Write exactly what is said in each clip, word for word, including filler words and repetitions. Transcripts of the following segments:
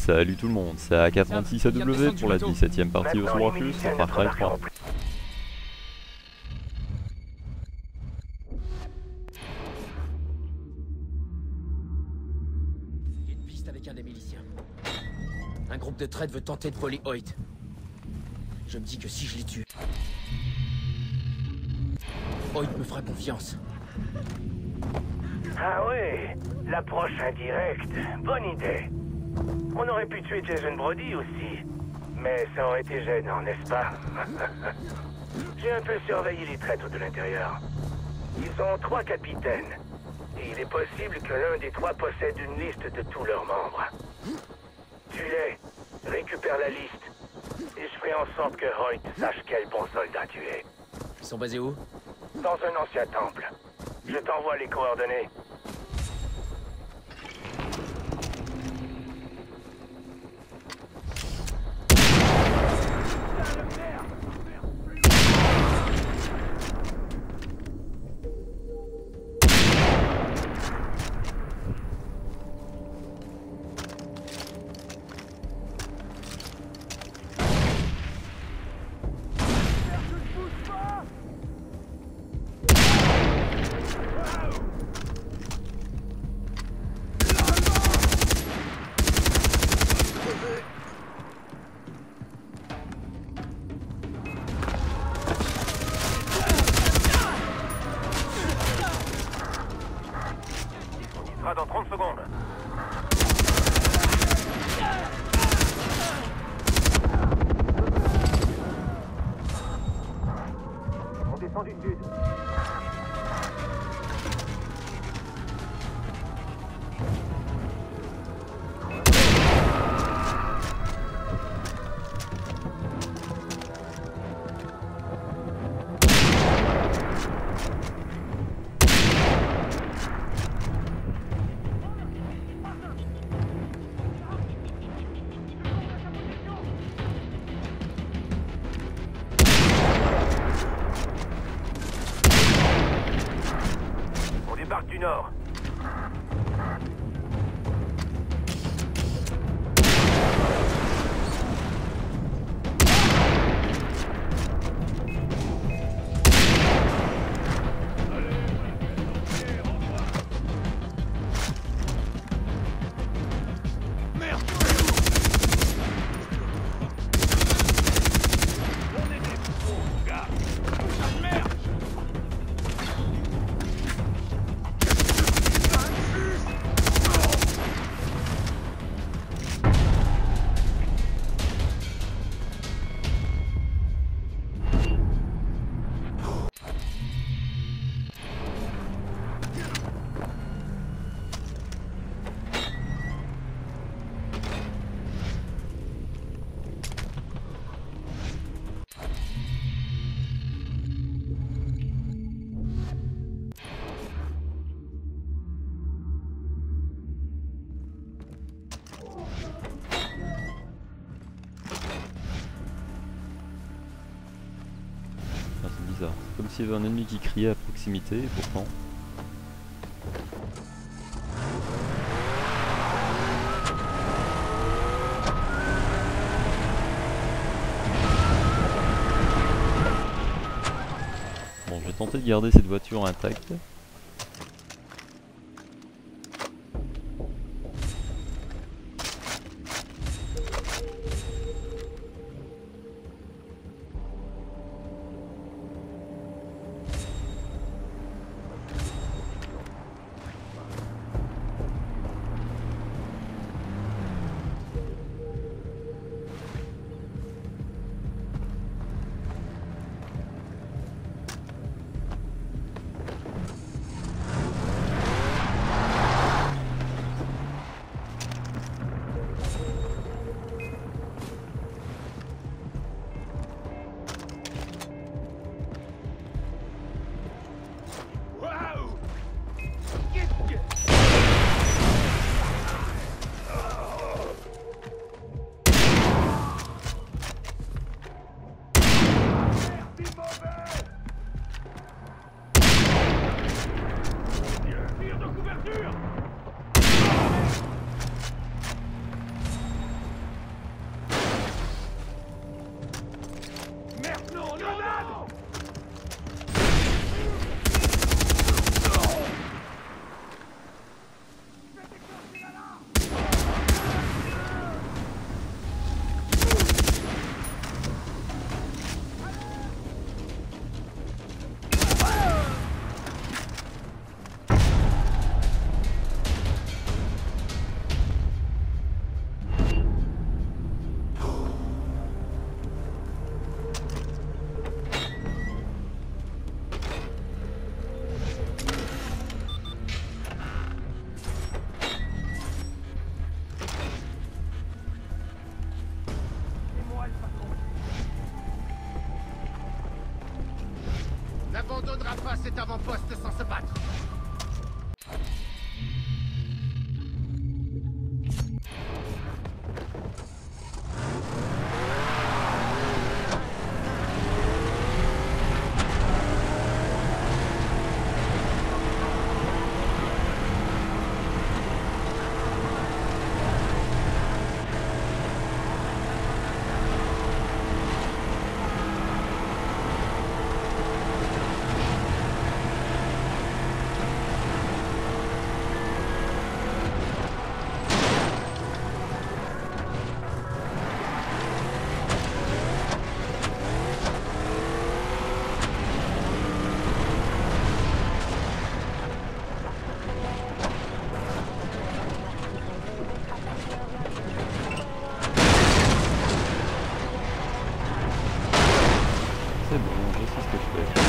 Salut tout le monde, c'est A K trente-six A W pour la dix-septième partie au Sourafus sur Far Cry trois. Il y a une piste avec un des miliciens. Un groupe de traite veut tenter de voler Hoyt. Je me dis que si je les tue, Hoyt me fera confiance. Ah oui, l'approche indirecte, bonne idée. On aurait pu tuer Jason Brody aussi, mais ça aurait été gênant, n'est-ce pas? J'ai un peu surveillé les traîtres de l'intérieur. Ils ont trois capitaines, et il est possible que l'un des trois possède une liste de tous leurs membres. Tue-les, récupère la liste, et je ferai en sorte que Hoyt sache quel bon soldat tu es. Ils sont basés où? Dans un ancien temple. Je t'envoie les coordonnées. Dans trente secondes. On descend d'une butte. Du Nord. Merde. On est des fous, gars. Merde. C'est bizarre, c'est comme s'il y avait un ennemi qui criait à proximité et pourtant... Bon, je vais tenter de garder cette voiture intacte. cet avant-poste sans se battre. C'est bon, je sais ce que je fais.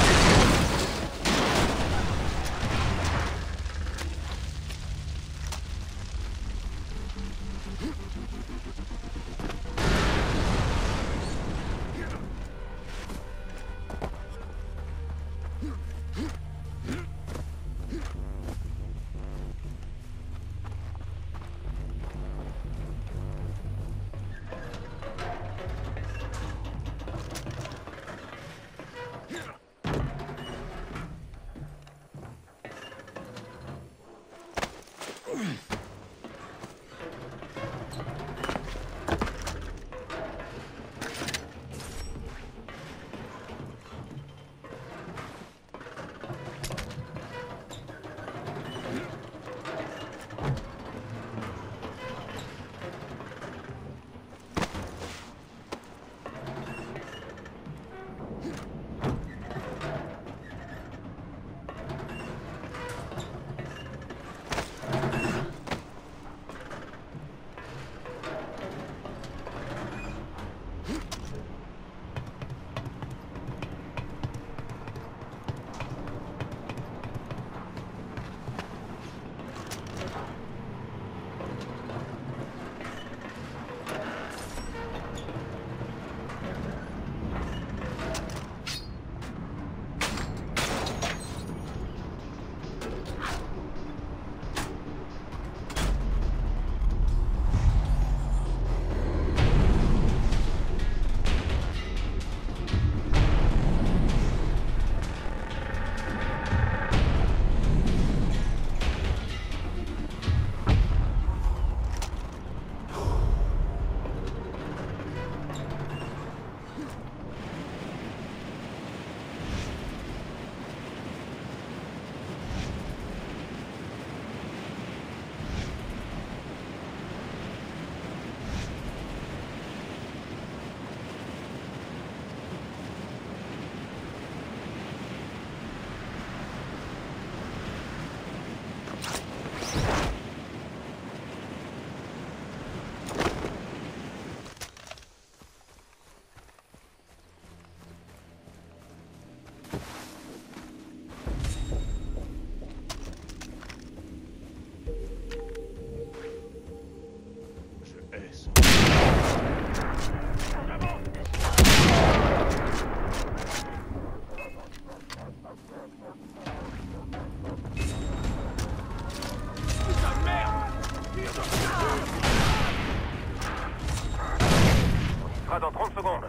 Dans trente secondes.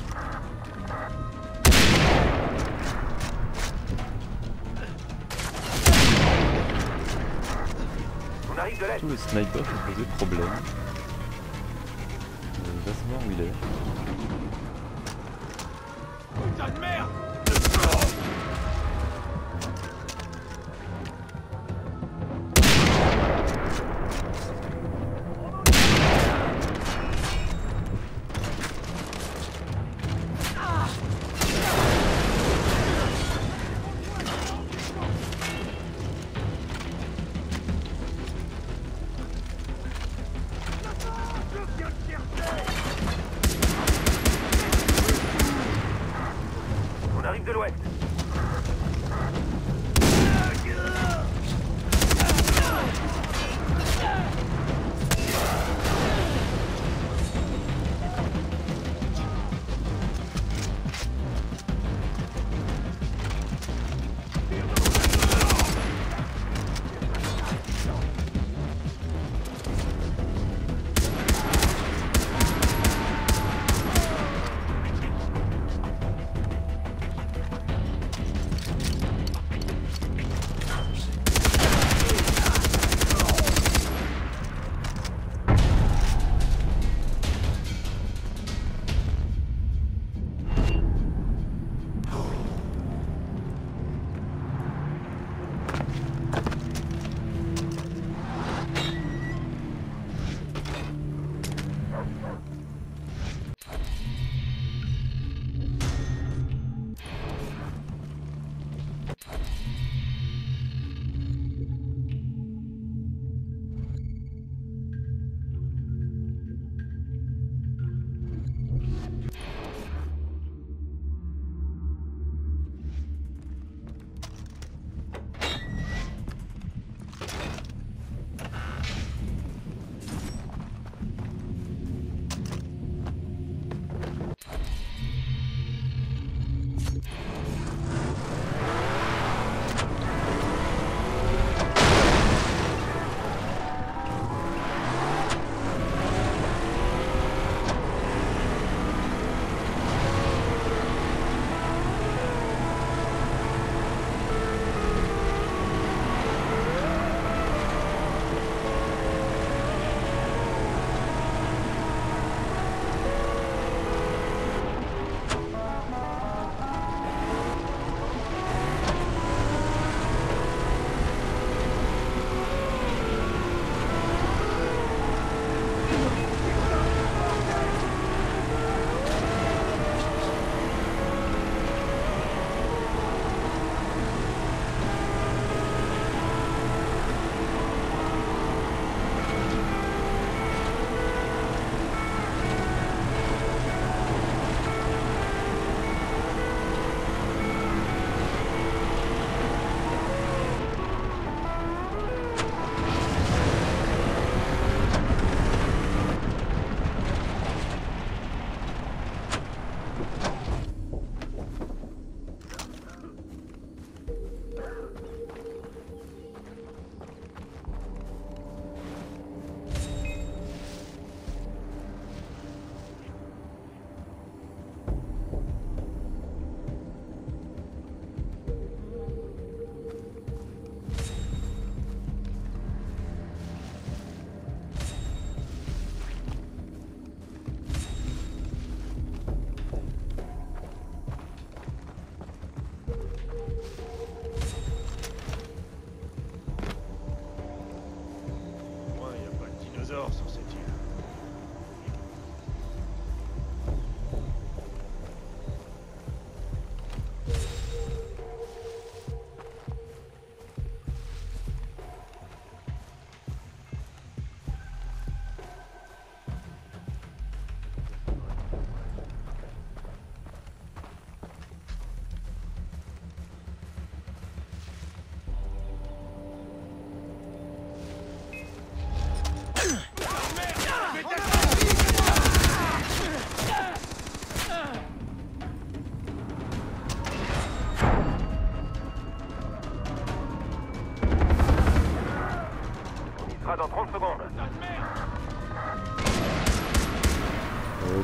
On arrive de l'aide. Tout le sniper me posait problème. Je vais savoir où il est. Putain de merde! On arrive de l'ouest.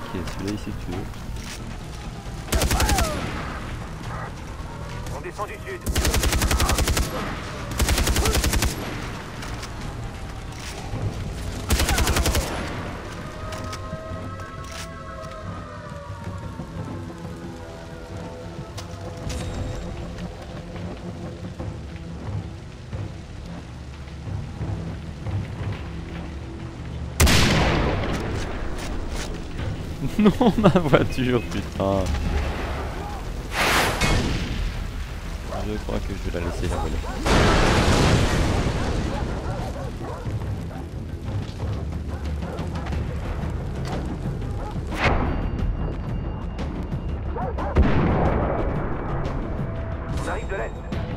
celui-là ici si tu veux. On descend du sud. Non, ma voiture, putain. Je crois que je vais la laisser la voler. On arrive de l'est.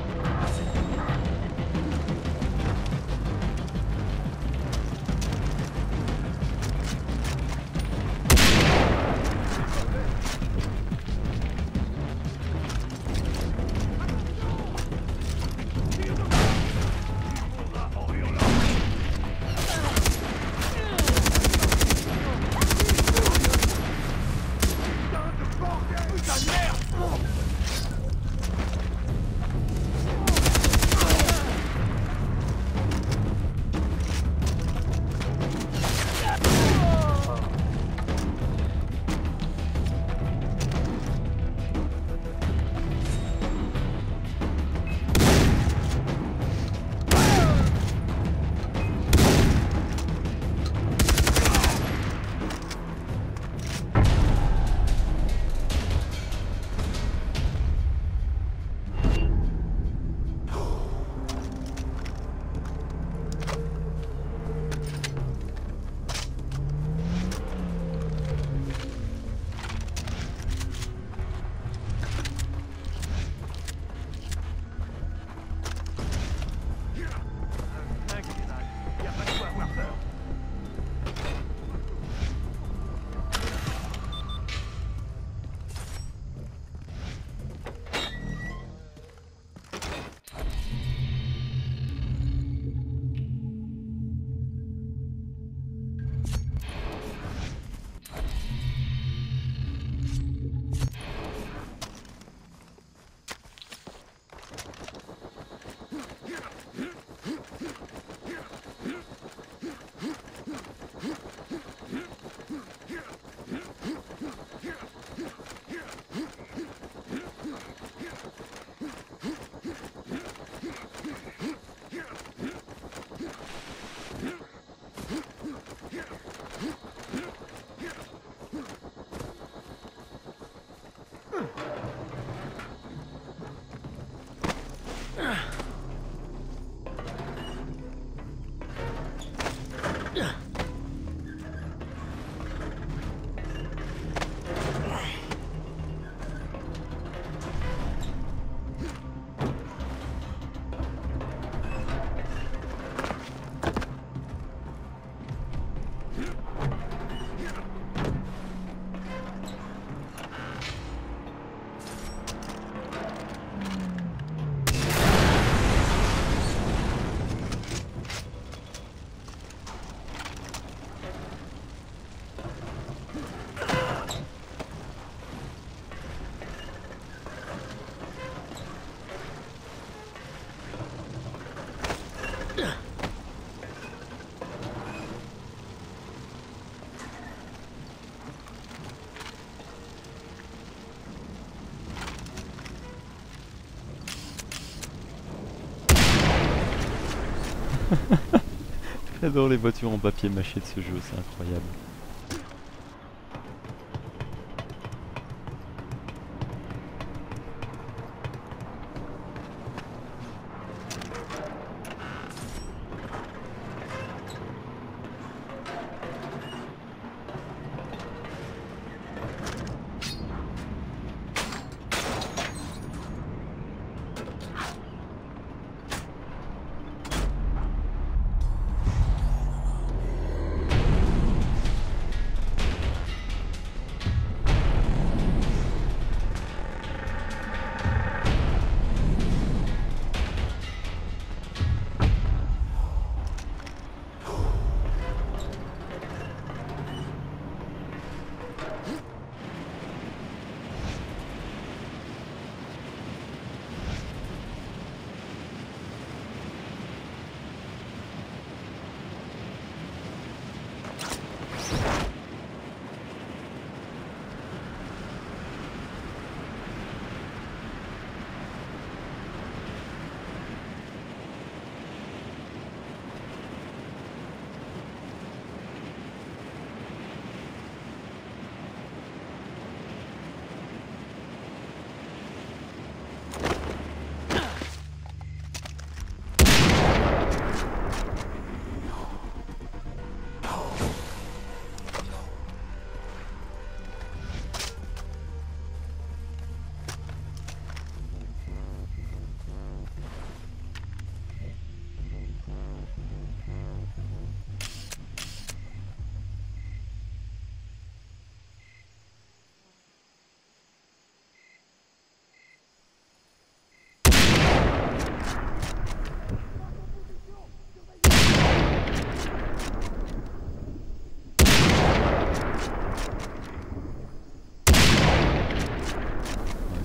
J'adore les voitures en papier mâché de ce jeu, c'est incroyable.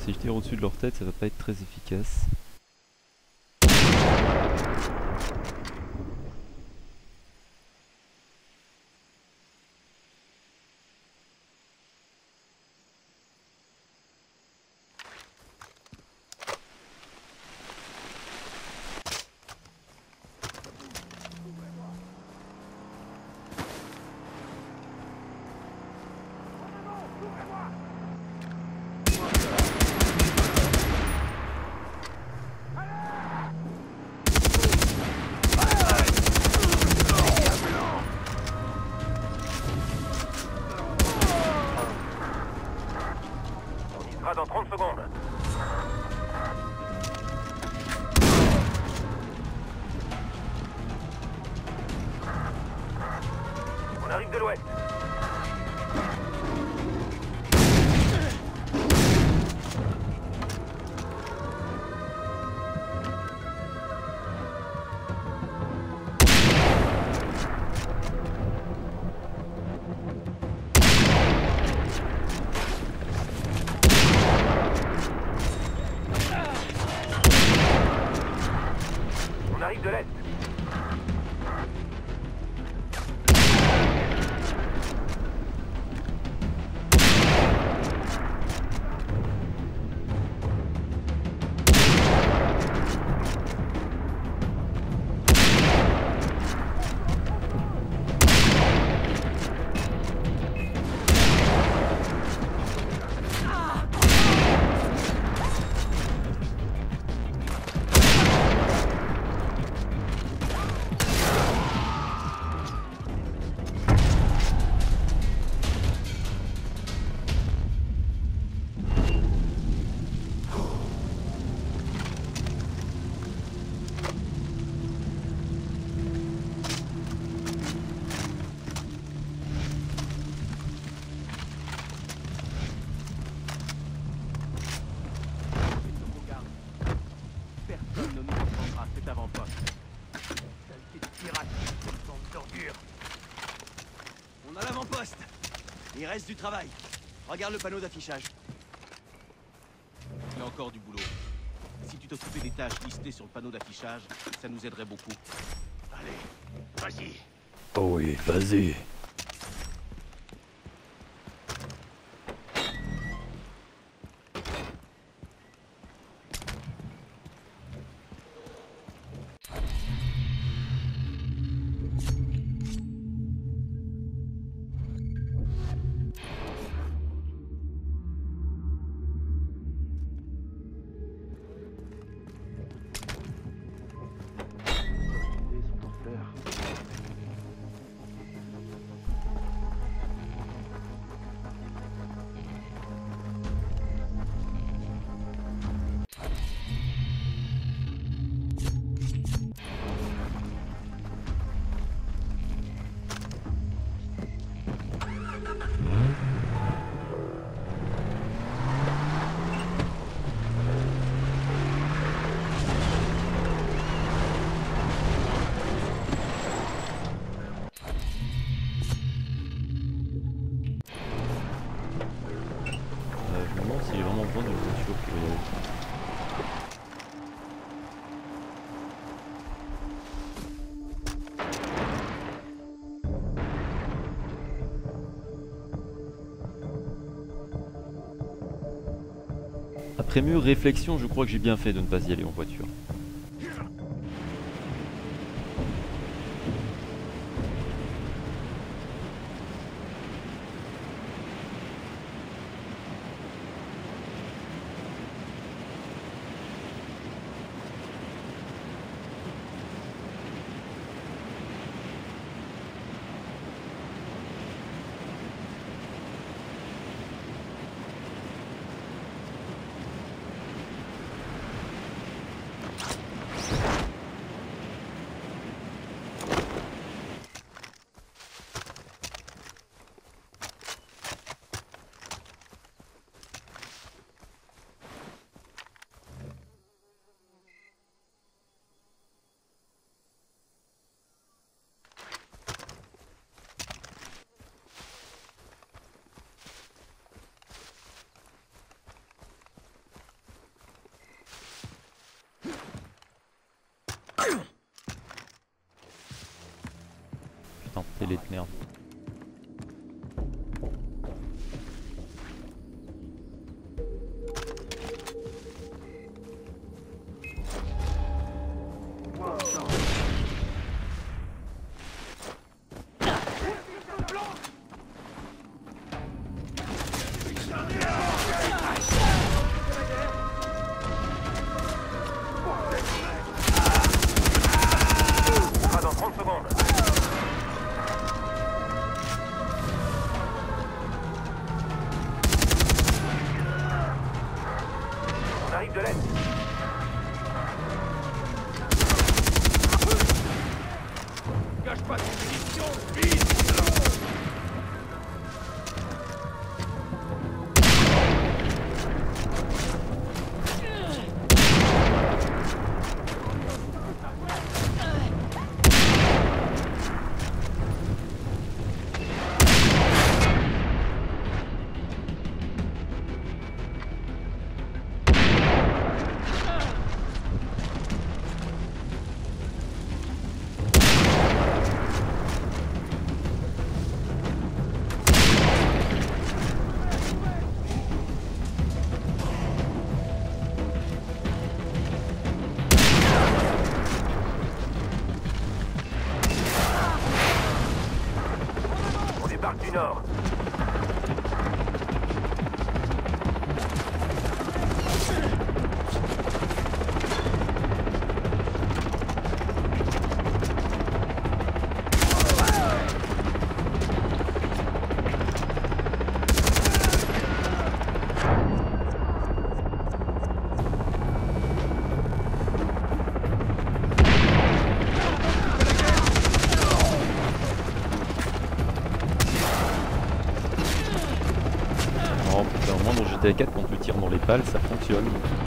si je tire au-dessus de leur tête, ça va pas être très efficace. Dans trente secondes. On arrive de l'ouest. On arrive de l'est. Personne ne nous reprendra cet avant-poste. Saleté de pirate, bande d'ordures. On a l'avant-poste. Il reste du travail. Regarde le panneau d'affichage. Il y a encore du boulot. Si tu t'occupais des tâches listées sur le panneau d'affichage, ça nous aiderait beaucoup. Allez, vas-y. Oh oui, vas-y. Il est vraiment besoin d'une voiture pour y aller. Après mûre réflexion, je crois que j'ai bien fait de ne pas y aller en voiture. enculé de merde. Arrive de l'aide. Gâche pas tes munitions, vite! Du Nord. Oh putain, au moins dans G T A quatre quand tu tires dans les pales ça fonctionne.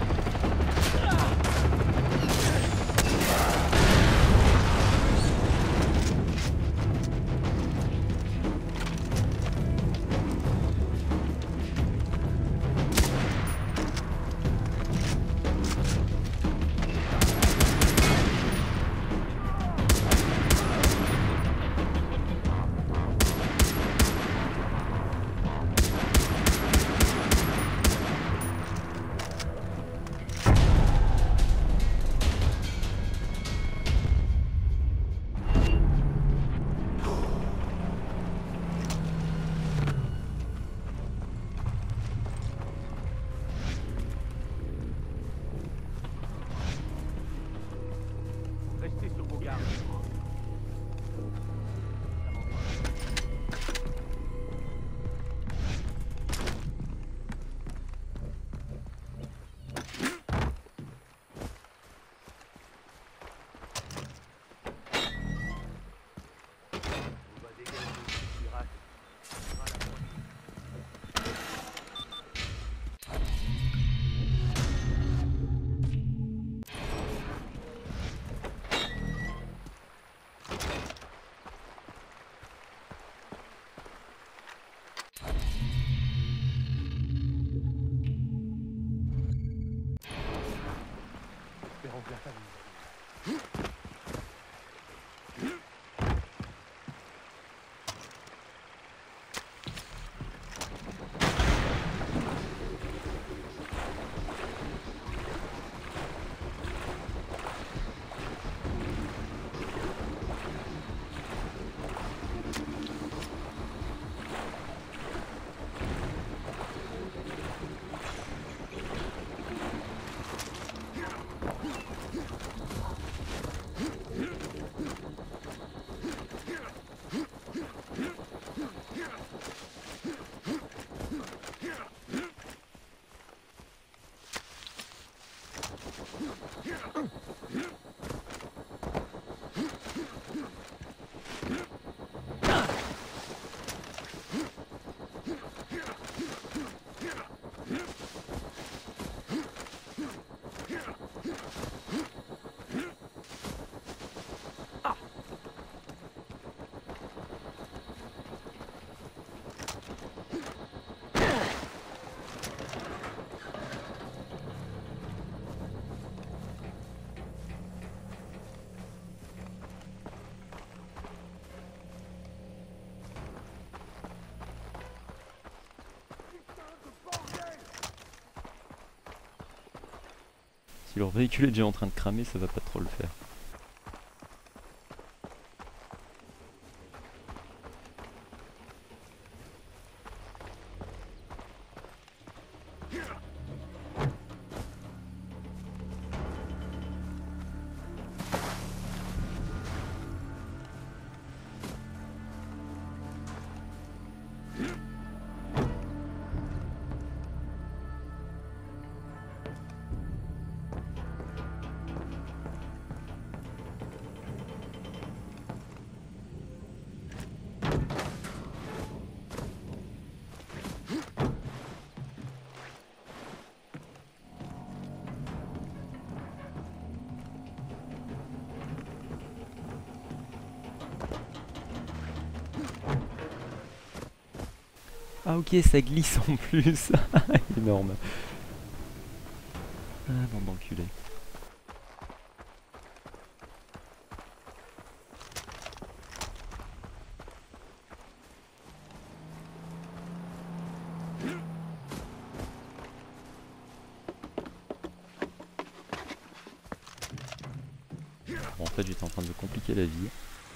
Restez sur vos gardes. Si leur véhicule est déjà en train de cramer, ça va pas trop le faire. Ah ok, ça glisse en plus. Énorme. Ah, bande d'enculé. Bon, en fait, j'étais en train de me compliquer la vie.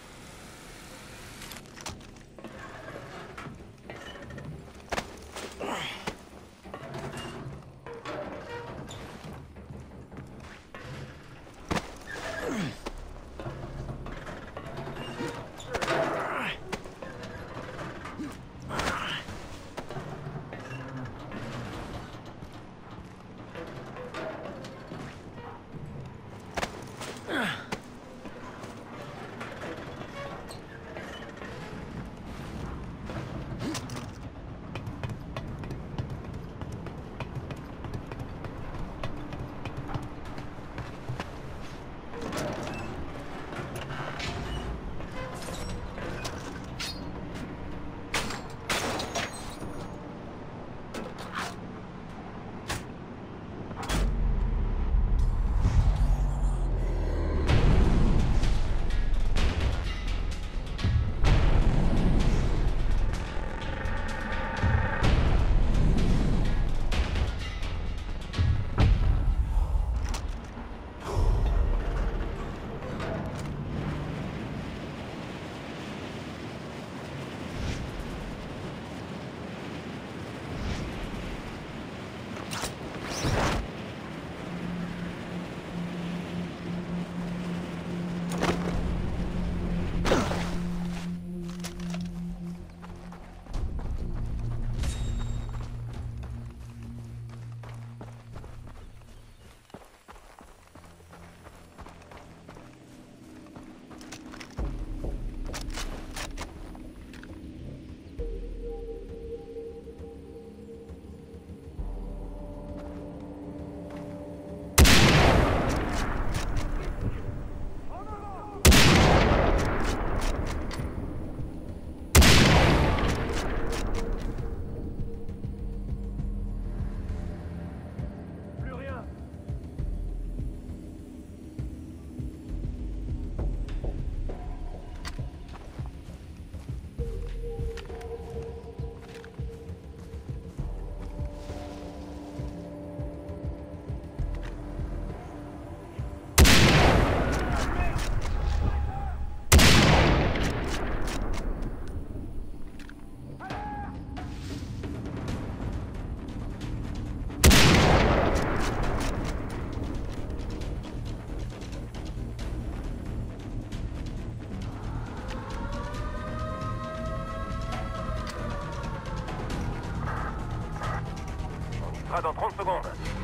sera dans trente secondes.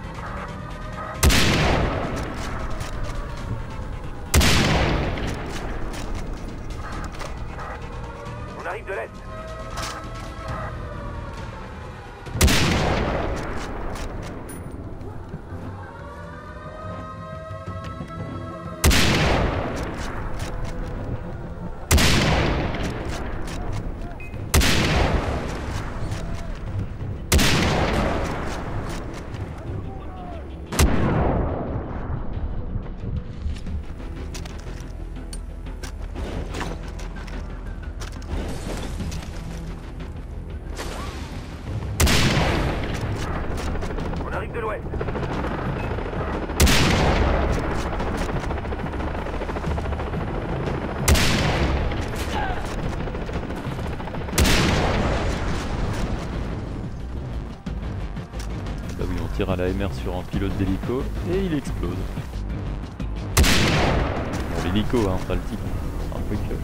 On arrive de l'Est. de l'Ouest. tire à la M R sur un pilote d'hélico et il explose. Bon, l'hélico, hein, pas le type. Un truc... Euh...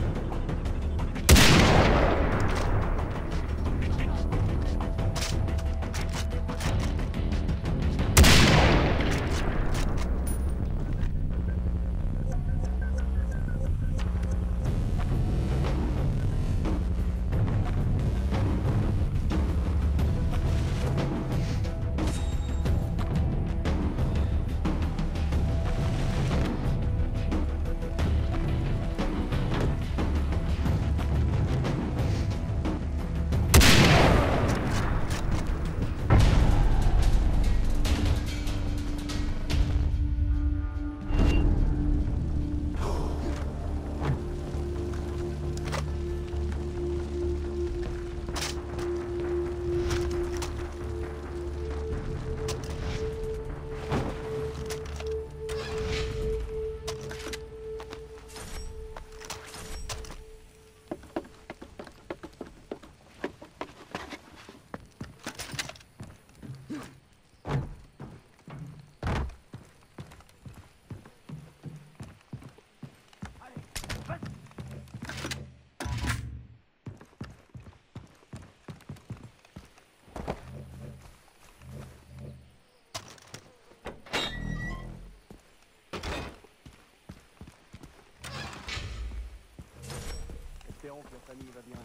Espérons que la famille va bien.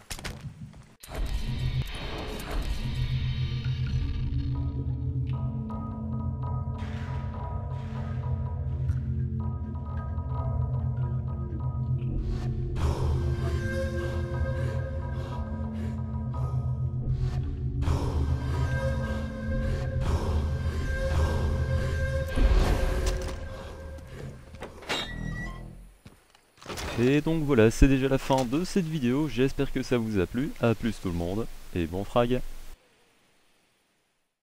Et donc voilà, c'est déjà la fin de cette vidéo, j'espère que ça vous a plu, à plus tout le monde, et bon frag.